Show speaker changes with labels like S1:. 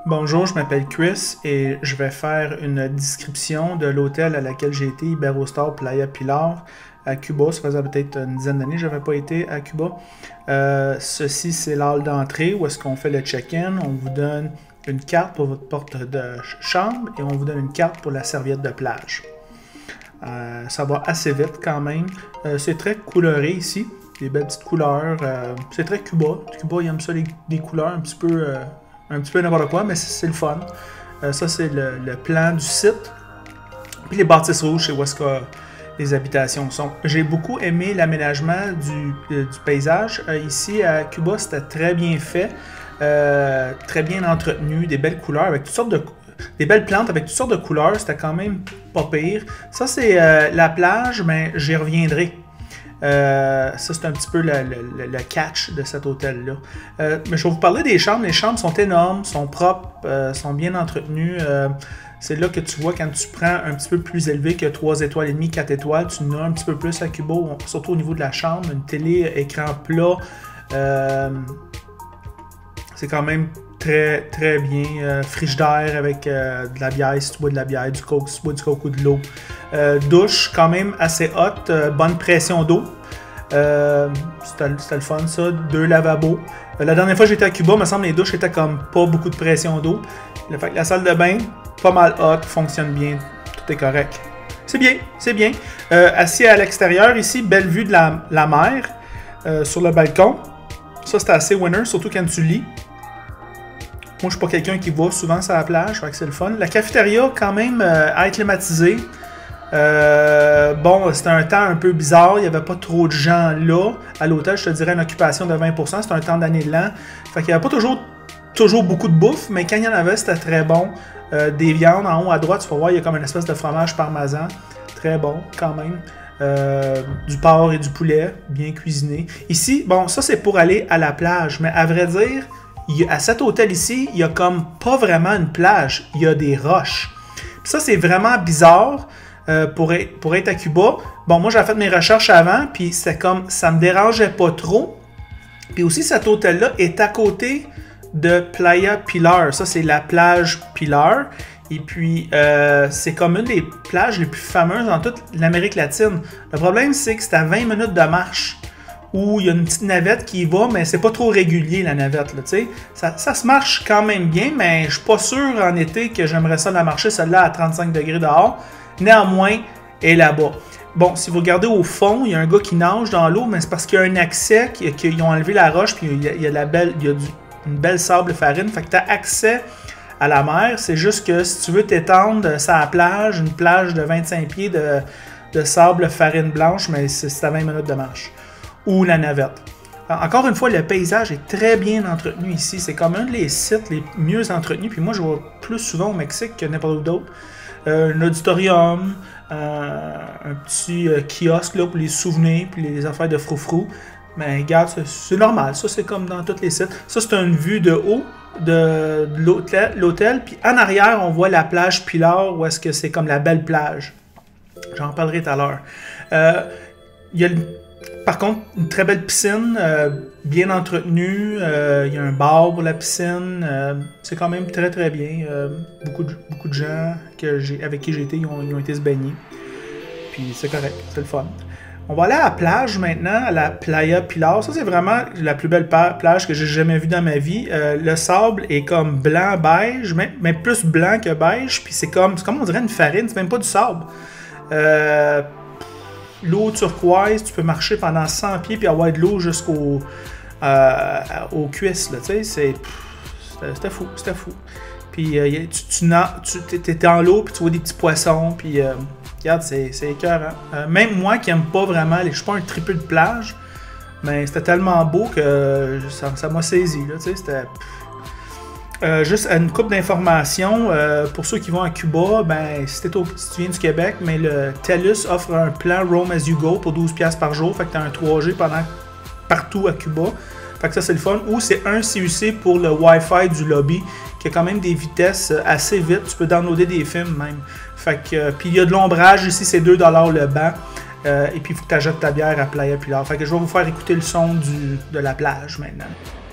S1: Bonjour, je m'appelle Chris et je vais faire une description de l'hôtel à laquelle j'ai été, Iberostar Playa Pilar à Cuba. Ça faisait peut-être une dizaine d'années que je n'avais pas été à Cuba. Ceci, c'est l'hall d'entrée où est-ce qu'on fait le check-in. On vous donne une carte pour votre porte de chambre et on vous donne une carte pour la serviette de plage. Ça va assez vite quand même. C'est très coloré ici. Des belles petites couleurs. C'est très Cuba. Cuba, ils aiment ça, des couleurs un petit peu n'importe quoi, mais c'est le fun. Ça, c'est le plan du site. Puis les bâtisses rouges, c'est où est-ce que les habitations sont. J'ai beaucoup aimé l'aménagement du paysage. Ici, à Cuba, c'était très bien fait. Très bien entretenu, des belles couleurs avec toutes sortes de... Des belles plantes avec toutes sortes de couleurs. C'était quand même pas pire. Ça, c'est la plage, mais j'y reviendrai. Ça, c'est un petit peu le catch de cet hôtel-là. Mais je vais vous parler des chambres. Les chambres sont énormes, sont propres, sont bien entretenues. C'est là que tu vois quand tu prends un petit peu plus élevé que 3 étoiles et demie, 4 étoiles, tu en as un petit peu plus à Cuba, surtout au niveau de la chambre. Une télé, écran plat. C'est quand même très très bien. Frigidaire avec de la bière si tu bois de la bière, du coke si tu bois du coke ou de l'eau. Douche quand même assez haute, bonne pression d'eau. C'était le fun ça. 2 lavabos. La dernière fois que j'étais à Cuba, il me semble que les douches étaient comme pas beaucoup de pression d'eau. La salle de bain, pas mal haute, fonctionne bien, tout est correct. C'est bien, c'est bien. Assis à l'extérieur ici, belle vue de la mer sur le balcon. Ça c'est assez winner, surtout quand tu lis. Moi, je suis pas quelqu'un qui va souvent sur la plage, fait que c'est le fun. La cafétéria, quand même, air climatisé. Bon, c'était un temps un peu bizarre. Il n'y avait pas trop de gens là. À l'hôtel, je te dirais une occupation de 20%. C'était un temps d'année lent. Fait qu'il n'y avait pas toujours beaucoup de bouffe, mais quand il y en avait, c'était très bon. Des viandes, en haut à droite, tu vas voir, il y a comme une espèce de fromage parmesan. Très bon, quand même. Du porc et du poulet, bien cuisiné. Ici, bon, ça c'est pour aller à la plage, mais à vrai dire, à cet hôtel ici, il n'y a comme pas vraiment une plage, il y a des roches. Puis ça, c'est vraiment bizarre pour être à Cuba. Bon, moi, j'avais fait mes recherches avant, puis c'est comme, ça me dérangeait pas trop. Puis aussi, cet hôtel-là est à côté de Playa Pilar. Ça, c'est la plage Pilar. Et puis, c'est comme une des plages les plus fameuses dans toute l'Amérique latine. Le problème, c'est que c'est à 20 minutes de marche. Où il y a une petite navette qui y va, mais c'est pas trop régulier la navette. Là, ça se marche quand même bien, mais je suis pas sûr en été que j'aimerais ça la marcher, celle-là à 35 degrés dehors. Néanmoins, elle est là-bas. Bon, si vous regardez au fond, il y a un gars qui nage dans l'eau, mais c'est parce qu'il y a un accès, qu'ils ont enlevé la roche, puis il y a une belle sable farine, fait que tu as accès à la mer. C'est juste que si tu veux t'étendre sur la plage, une plage de 25 pieds de sable farine blanche, mais c'est à 20 minutes de marche. Ou la navette. Encore une fois, le paysage est très bien entretenu ici. C'est comme un des sites les mieux entretenus. Puis moi, je vois plus souvent au Mexique que n'importe où d'autre. Un auditorium, un petit kiosque là, pour les souvenirs, puis les affaires de froufrou. Mais regarde, c'est normal. Ça, c'est comme dans tous les sites. Ça, c'est une vue de haut de l'hôtel. Puis en arrière, on voit la plage Pilar, où est-ce que c'est comme la belle plage. J'en parlerai tout à l'heure. Il y a par contre, une très belle piscine, bien entretenue. Il y a un bar pour la piscine. C'est quand même très très bien. Beaucoup de gens avec qui j'ai été, ils ont été se baigner. Puis c'est correct, c'est le fun. On va aller à la plage maintenant, à la Playa Pilar. Ça, c'est vraiment la plus belle plage que j'ai jamais vue dans ma vie. Le sable est comme blanc-beige, mais plus blanc que beige. Puis c'est comme on dirait une farine, c'est même pas du sable. L'eau turquoise, tu peux marcher pendant 100 pieds puis avoir de l'eau jusqu'aux cuisses. C'était fou, c'était fou. Puis tu étais dans l'eau puis tu vois des petits poissons. Puis regarde, c'est écœurant. Même moi qui n'aime pas vraiment, je suis pas un tripeux de plage, mais c'était tellement beau que ça m'a saisi. C'était... juste une couple d'informations pour ceux qui vont à Cuba, ben, si tu viens du Québec, mais le TELUS offre un plan Roam as you go pour 12$ par jour, fait que tu as un 3G partout à Cuba, fait que ça c'est le fun, ou c'est un CUC pour le Wi-Fi du lobby, qui a quand même des vitesses assez vite, tu peux downloader des films même, fait que, puis il y a de l'ombrage ici, c'est 2$ le banc, et puis il faut que tu achètes ta bière à Playa Pilar, fait que je vais vous faire écouter le son de la plage maintenant.